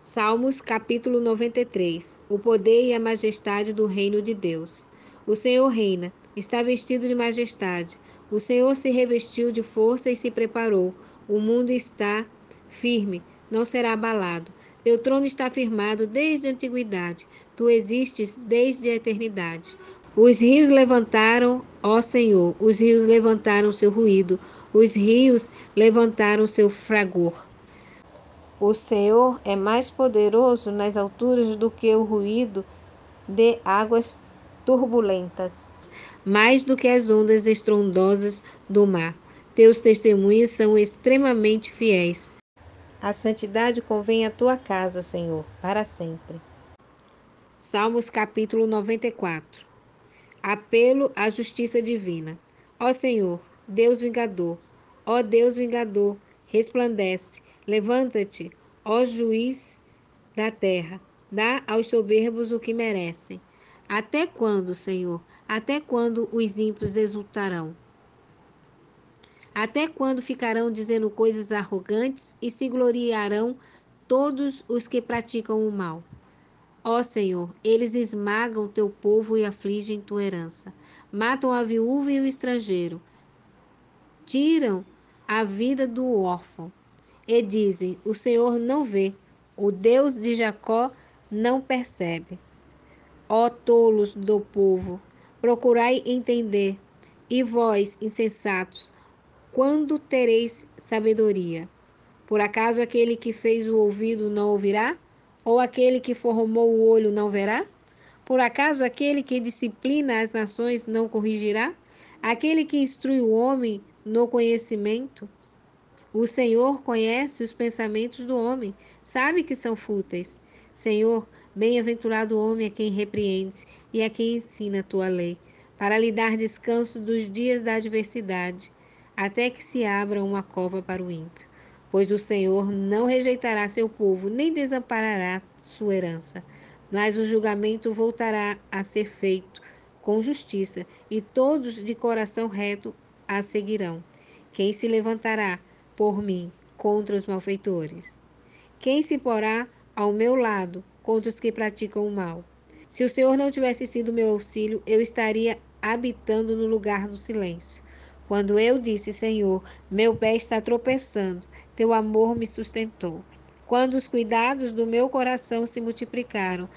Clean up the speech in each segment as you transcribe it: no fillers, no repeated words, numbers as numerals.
Salmos capítulo 93. O poder e a majestade do reino de Deus. O Senhor reina, está vestido de majestade. O Senhor se revestiu de força e se preparou. O mundo está firme, não será abalado. Teu trono está firmado desde a antiguidade. Tu existes desde a eternidade. Os rios levantaram, ó Senhor, os rios levantaram seu ruído. Os rios levantaram seu fragor. O Senhor é mais poderoso nas alturas do que o ruído de águas turbulentas, mais do que as ondas estrondosas do mar. Teus testemunhos são extremamente fiéis. A santidade convém à tua casa, Senhor, para sempre. Salmos capítulo 94. Apelo à justiça divina. Ó Senhor, Deus vingador, ó Deus vingador, resplandece. Levanta-te, ó juiz da terra, dá aos soberbos o que merecem. Até quando, Senhor? Até quando os ímpios exultarão? Até quando ficarão dizendo coisas arrogantes e se gloriarão todos os que praticam o mal? Ó Senhor, eles esmagam teu povo e afligem tua herança. Matam a viúva e o estrangeiro. Tiram a vida do órfão. E dizem: o Senhor não vê. O Deus de Jacó não percebe. Ó tolos do povo, procurai entender. E vós, insensatos, quando tereis sabedoria? Por acaso aquele que fez o ouvido não ouvirá? Ou aquele que formou o olho não verá? Por acaso aquele que disciplina as nações não corrigirá? Aquele que instrui o homem no conhecimento? O Senhor conhece os pensamentos do homem, sabe que são fúteis. Senhor, bem-aventurado o homem a quem repreendes e a quem ensina a tua lei, para lhe dar descanso dos dias da adversidade, até que se abra uma cova para o ímpio. Pois o Senhor não rejeitará seu povo, nem desamparará sua herança. Mas o julgamento voltará a ser feito com justiça, e todos de coração reto a seguirão. Quem se levantará por mim contra os malfeitores? Quem se porá ao meu lado contra os que praticam o mal? Se o Senhor não tivesse sido meu auxílio, eu estaria habitando no lugar do silêncio. Quando eu disse: Senhor, meu pé está tropeçando, teu amor me sustentou. Quando os cuidados do meu coração se multiplicaram,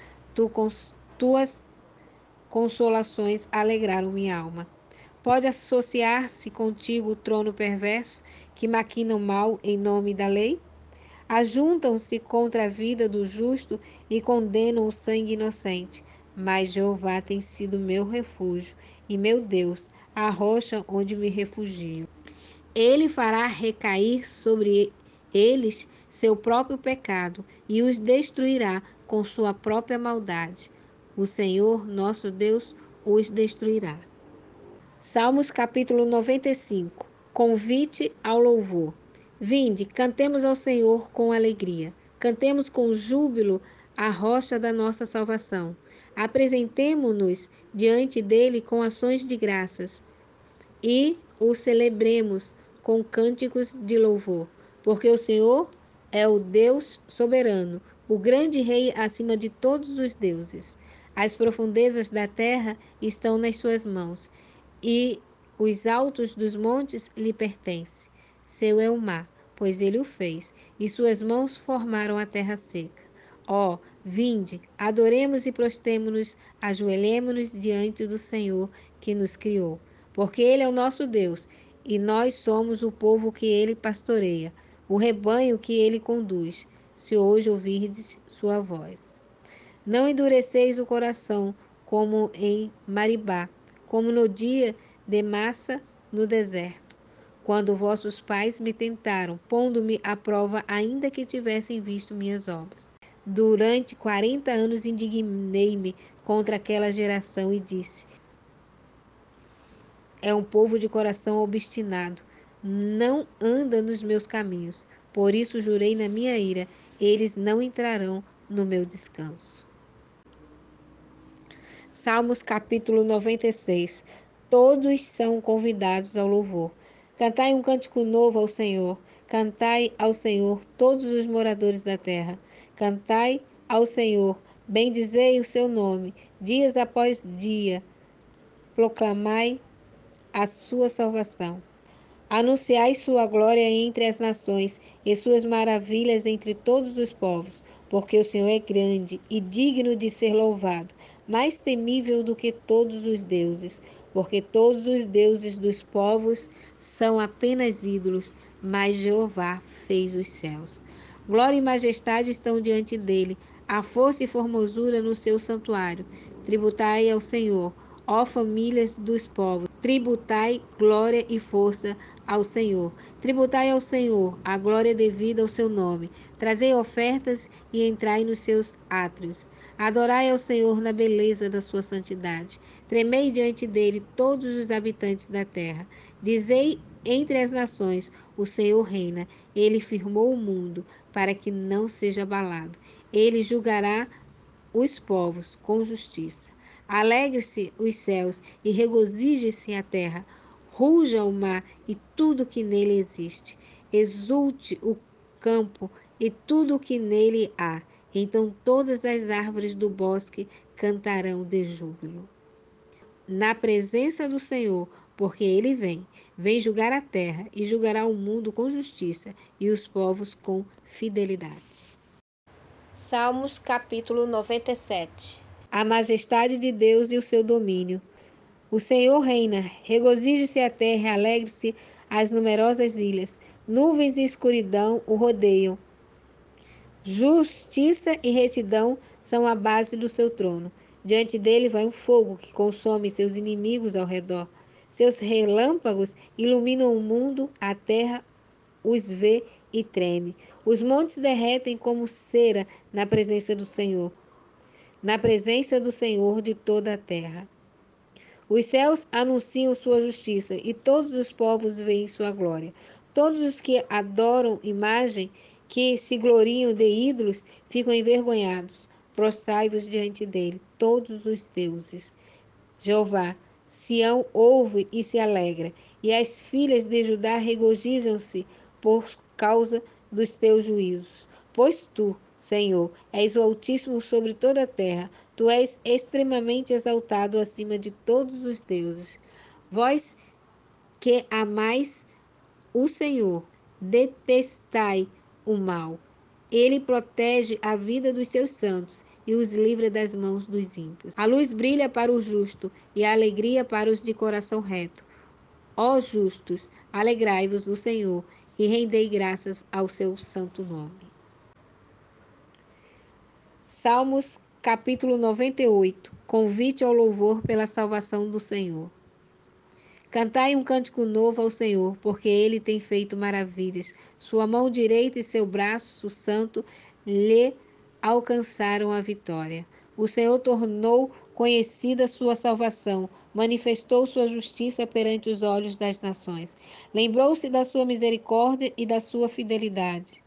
tuas consolações alegraram minha alma. Pode associar-se contigo o trono perverso, que maquina o mal em nome da lei? Ajuntam-se contra a vida do justo e condenam o sangue inocente. Mas Jeová tem sido meu refúgio e meu Deus, a rocha onde me refugio. Ele fará recair sobre eles seu próprio pecado e os destruirá com sua própria maldade. O Senhor, nosso Deus, os destruirá. Salmos capítulo 95. Convite ao louvor. Vinde, cantemos ao Senhor com alegria. Cantemos com júbilo a rocha da nossa salvação. Apresentemo-nos diante dele com ações de graças e o celebremos com cânticos de louvor, porque o Senhor é o Deus soberano, o grande rei acima de todos os deuses. As profundezas da terra estão nas suas mãos, e os altos dos montes lhe pertencem. Seu é o mar, pois ele o fez, e suas mãos formaram a terra seca. Ó, vinde, adoremos e prostemo-nos, ajoelhemo-nos diante do Senhor que nos criou. Porque ele é o nosso Deus, e nós somos o povo que ele pastoreia, o rebanho que ele conduz, se hoje ouvirdes sua voz. Não endureceis o coração, como em Maribá, como no dia de Massa no deserto, quando vossos pais me tentaram, pondo-me à prova, ainda que tivessem visto minhas obras. Durante 40 anos indignei-me contra aquela geração e disse: é um povo de coração obstinado, não anda nos meus caminhos. Por isso jurei na minha ira, eles não entrarão no meu descanso. Salmos capítulo 96. Todos são convidados ao louvor. Cantai um cântico novo ao Senhor. Cantai ao Senhor todos os moradores da terra. Cantai ao Senhor, bendizei o seu nome, dias após dia. Proclamai a sua salvação. Anunciai sua glória entre as nações e suas maravilhas entre todos os povos, porque o Senhor é grande e digno de ser louvado, mais temível do que todos os deuses, porque todos os deuses dos povos são apenas ídolos, mas Jeová fez os céus. Glória e majestade estão diante dele, a força e formosura no seu santuário. Tributai ao Senhor, ó famílias dos povos, tributai glória e força ao Senhor. Tributai ao Senhor a glória devida ao seu nome. Trazei ofertas e entrai nos seus átrios. Adorai ao Senhor na beleza da sua santidade. Tremei diante dele todos os habitantes da terra. Dizei entre as nações, o Senhor reina. Ele firmou o mundo para que não seja abalado. Ele julgará os povos com justiça. Alegre-se os céus e regozije-se a terra. Ruja o mar e tudo que nele existe. Exulte o campo e tudo o que nele há. Então todas as árvores do bosque cantarão de júbilo na presença do Senhor, porque ele vem julgar a terra e julgará o mundo com justiça e os povos com fidelidade. Salmos capítulo 97. A majestade de Deus e o seu domínio. O Senhor reina, regozije-se a terra, alegre-se as numerosas ilhas. Nuvens e escuridão o rodeiam. Justiça e retidão são a base do seu trono. Diante dele vai um fogo que consome seus inimigos ao redor. Seus relâmpagos iluminam o mundo, a terra os vê e treme. Os montes derretem como cera na presença do Senhor, de toda a terra. Os céus anunciam sua justiça e todos os povos veem sua glória. Todos os que adoram imagem, que se gloriam de ídolos, ficam envergonhados. Prostrai-vos diante dele, todos os deuses. Jeová, Sião ouve e se alegra, e as filhas de Judá regozijam-se por causa dos teus juízos. Pois tu, Senhor, és o Altíssimo sobre toda a terra, tu és extremamente exaltado acima de todos os deuses. Vós que amais o Senhor, detestai o mal. Ele protege a vida dos seus santos e os livra das mãos dos ímpios. A luz brilha para o justo e a alegria para os de coração reto. Ó justos, alegrai-vos no Senhor e rendei graças ao seu santo nome. Salmos capítulo 98. Convite ao louvor pela salvação do Senhor. Cantai um cântico novo ao Senhor, porque ele tem feito maravilhas. Sua mão direita e seu braço santo lhe alcançaram a vitória. O Senhor tornou conhecida sua salvação, manifestou sua justiça perante os olhos das nações. Lembrou-se da sua misericórdia e da sua fidelidade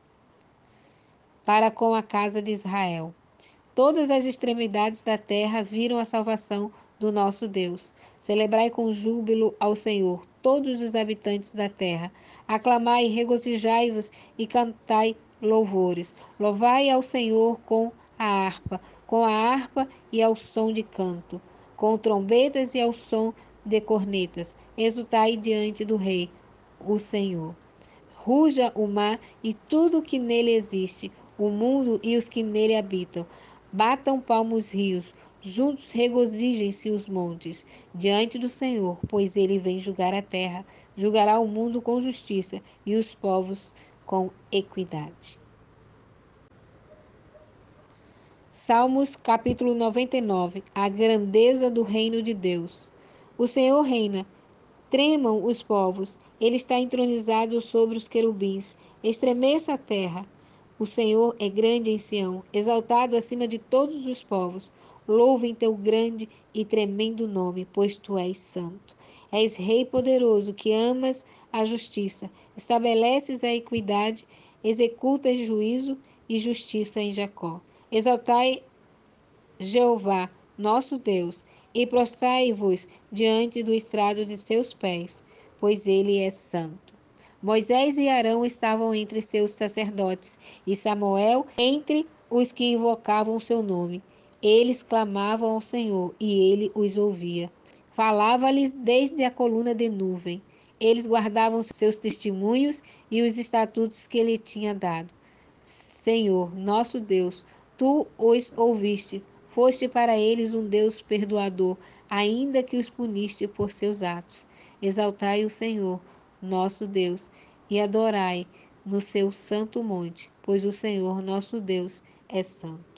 para com a casa de Israel. Todas as extremidades da terra viram a salvação do nosso Deus. Celebrai com júbilo ao Senhor, todos os habitantes da terra. Aclamai, regozijai-vos e cantai louvores. Louvai ao Senhor com a harpa e ao som de canto, com trombetas e ao som de cornetas. Exultai diante do Rei, o Senhor. Ruja o mar e tudo o que nele existe, o mundo e os que nele habitam. Batam palmos rios, juntos regozijem-se os montes, diante do Senhor, pois ele vem julgar a terra, julgará o mundo com justiça e os povos com equidade. Salmos capítulo 99. A grandeza do reino de Deus. O Senhor reina. Tremam os povos, ele está entronizado sobre os querubins. Estremeça a terra. O Senhor é grande em Sião, exaltado acima de todos os povos. Louvem teu grande e tremendo nome, pois tu és santo. És Rei poderoso, que amas a justiça, estabeleces a equidade, executas juízo e justiça em Jacó. Exaltai Jeová, nosso Deus, e prostrai-vos diante do estrado de seus pés, pois ele é santo. Moisés e Arão estavam entre seus sacerdotes, e Samuel entre os que invocavam o seu nome. Eles clamavam ao Senhor, e ele os ouvia. Falava-lhes desde a coluna de nuvem. Eles guardavam seus testemunhos e os estatutos que ele tinha dado. Senhor, nosso Deus, tu os ouviste. Foste para eles um Deus perdoador, ainda que os puniste por seus atos. Exaltai o Senhor, nosso Deus, e adorai no seu santo monte, pois o Senhor, nosso Deus, é santo.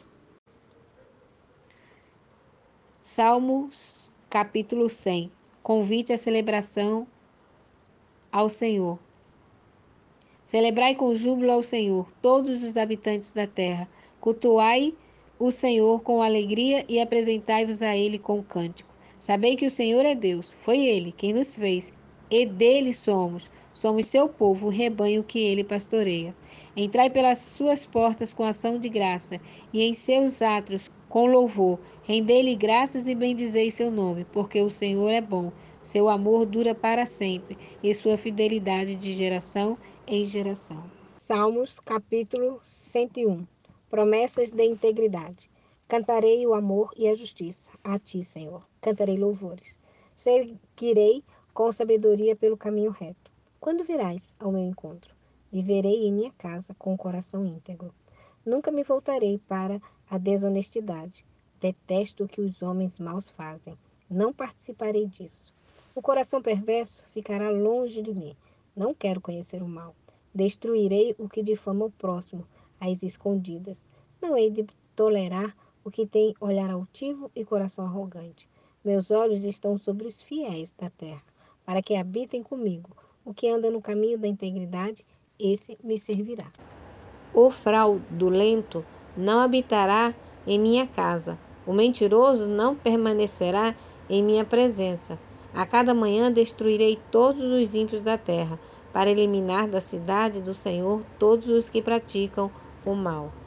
Salmos, capítulo 100. Convite à celebração ao Senhor. Celebrai com júbilo ao Senhor, todos os habitantes da terra. Cultuai o Senhor com alegria e apresentai-vos a Ele com cântico. Sabei que o Senhor é Deus, foi Ele quem nos fez, e dele somos. Somos seu povo, o rebanho que Ele pastoreia. Entrai pelas suas portas com ação de graça, e em seus átrios com louvor. Rendei-lhe graças e bendizei seu nome, porque o Senhor é bom. Seu amor dura para sempre, e sua fidelidade de geração em geração. Salmos, capítulo 101. Promessas de integridade. Cantarei o amor e a justiça a ti, Senhor. Cantarei louvores. Seguirei com sabedoria pelo caminho reto. Quando virás ao meu encontro, viverei em minha casa com o coração íntegro. Nunca me voltarei para a desonestidade. Detesto o que os homens maus fazem. Não participarei disso. O coração perverso ficará longe de mim. Não quero conhecer o mal. Destruirei o que difama o próximo, às escondidas. Não hei de tolerar o que tem olhar altivo e coração arrogante. Meus olhos estão sobre os fiéis da terra, para que habitem comigo. O que anda no caminho da integridade, esse me servirá. O fraudulento não habitará em minha casa. O mentiroso não permanecerá em minha presença. A cada manhã destruirei todos os ímpios da terra, para eliminar da cidade do Senhor todos os que praticam o mal.